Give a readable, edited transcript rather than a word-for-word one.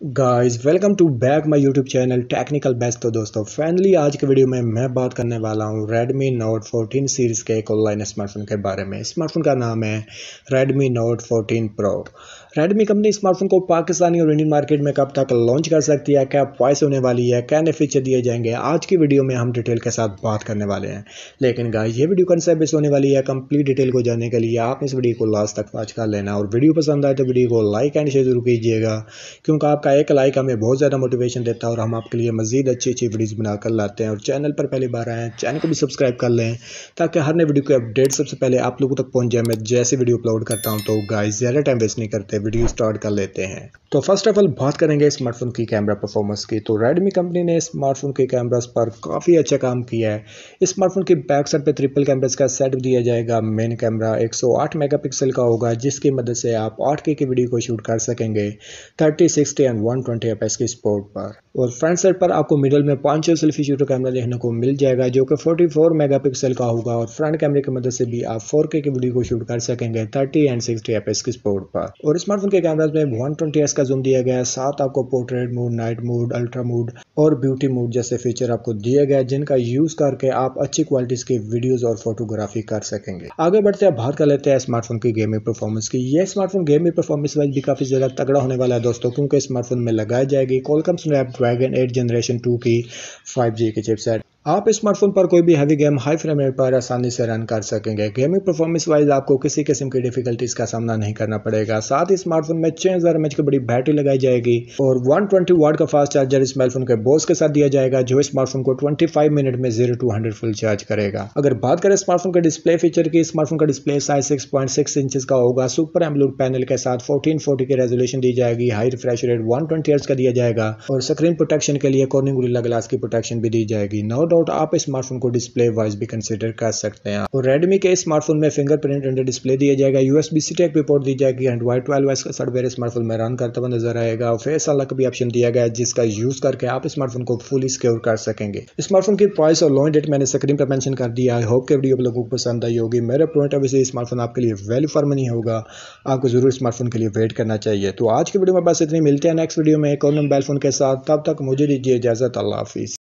Guys welcome to back my YouTube channel technical best. तो दोस्तों finally आज के वीडियो में मैं बात करने वाला हूं Redmi Note 14 सीरीज़ के एक ऑनलाइन स्मार्टफोन के बारे में। स्मार्टफोन का नाम है Redmi Note 14 Pro। Redmi company smartphone को पाकिस्तानी और इंडियन मार्केट में कब तक लॉन्च कर सकती है, क्या प्राइस होने वाली है, क्या नए फीचर दिए जाएंगे, आज की वीडियो में हम डिटेल के साथ बात करने वाले हैं। लेकिन गाइस ये वीडियो कौन सा बेस होने वाली है, कंप्लीट डिटेल को जानने के लिए आप इस वीडियो को लास्ट तक वॉच कर लेना और वीडियो पसंद आए तो वीडियो को लाइक एंड शेयर जरूर कीजिएगा, क्योंकि आपका एक लाइक हमें बहुत ज़्यादा मोटिवेशन देता है और हम आपके लिए मजीद अच्छी अच्छी वीडियोस बनाकर लाते हैं। और चैनल पर पहली बार आए हैं, चैनल को भी सब्सक्राइब कर लें ताकि हर नई वीडियो की अपडेट सबसे पहले आप लोगों तक पहुंच जाए। मैं जैसे वीडियो अपलोड करता हूं तो गाइस ज़्यादा टाइम वेस्ट नहीं करते, वीडियो स्टार्ट कर लेते हैं। तो फर्स्ट ऑफ ऑल बात करेंगे स्मार्टफोन की कैमरा परफॉर्मेंस की। तो रेडमी कंपनी ने स्मार्टफोन के कैमरास पर काफ़ी अच्छा काम किया है। स्मार्टफोन की बैक साइड पे ट्रिपल कैमरास का सेट दिया जाएगा। मेन कैमरा 108 मेगापिक्सल का होगा, जिसकी मदद से आप 8K की वीडियो को शूट कर सकेंगे 30, 60 एंड 120 एफएस की स्पोर्ट पर। और फ्रंट साइड पर आपको मिडल में 5 सेल्फी शूटर कैमरा देखने को मिल जाएगा, जो कि 44 मेगापिक्सल का होगा। और फ्रंट कैमरे की मदद से भी आप 4K की वीडियो को शूट कर सकेंगे 30 एंड 60 एफएस की स्पोर्ट पर। और स्मार्टफोन के कैमराज में 120x का जूम दिया गया है, साथ आपको portrait mode, night mode, ultra mode और ब्यूटी मोड जैसे फीचर आपको दिए गए, जिनका यूज करके आप अच्छी क्वालिटी की वीडियोस और फोटोग्राफी कर सकेंगे। आगे बढ़ते हैं, बात कर लेते हैं स्मार्टफोन की गेमिंग परफॉर्मेंस की। यह स्मार्टफोन गेमिंग परफॉर्मेंस वाइज भी काफी ज्यादा तगड़ा होने वाला है दोस्तों, क्योंकि स्मार्टफोन में लगाई जाएगी Qualcomm Snapdragon 8 जनरेशन 2 की 5G की चिपसेट। आप स्मार्टफोन पर कोई भी heavy game high frame rate पर आसानी से रन कर सकेंगे। गेमिंग परफॉर्मेंस वाइज आपको किसी किस्म की डिफिकल्टीज का सामना नहीं करना पड़ेगा। साथ ही स्मार्टफोन में 6000 mAh की बड़ी बैटरी लगाई जाएगी और 120 वाट का फास्ट चार्जर स्मार्टफोन के बॉक्स के साथ दिया जाएगा, जो स्मार्टफोन को 25 मिनट में 0 to 100 फुल चार्ज करेगा। अगर बात करें स्मार्टफोन के डिस्प्ले फीचर की, स्मार्टफोन का डिस्प्ले साइज 6.6 इंच का होगा। सुपर एमोलेड पैनल के साथ 1440 की रेजोल्यूशन दी जाएगी। हाई रिफ्रेश रेट 120 हर्ट्ज का दिया जाएगा और स्क्रीन प्रोटेक्शन के लिए कॉर्निंग गोरिल्ला ग्लास की प्रोटेक्शन भी दी जाएगी। नो डाउट आप स्मार्टफोन को डिस्प्ले वाइज भी कंसीडर कर सकते हैं। और रेडमी के स्मार्टफोन में फिंगरप्रिंट अंडर डिस्प्ले दिया जाएगा, यूएसबी-C टाइप की पोर्ट दी जाएगी, एंड्रॉइड 12 का सॉफ्टवेयर स्मार्टफोन में रन करता हुआ नजर आएगा। और फेस अनलॉक भी ऑप्शन दिया गया है, जिसका यूज करके आप स्मार्टफोन को फुली सिक्योर कर सकेंगे। स्मार्टफोन की प्राइस और लॉन्च डेट मैंने स्क्रीन पर मेंशन कर दिया। आई होप कि वीडियो आप लोगों को पसंद आई होगी। मेरा पॉइंट ऑफ व्यू स्मार्टफोन आपके लिए वैल्यू फॉर मनी होगा, आपको जरूर स्मार्टफोन के लिए वेट करना चाहिए। तो आज की वीडियो में बस इतनी, मिलते हैं नेक्स्ट वीडियो में एक और मोबाइल फोन के साथ। तब तक मुझे दीजिए इजाजत। अल्लाह हाफिज।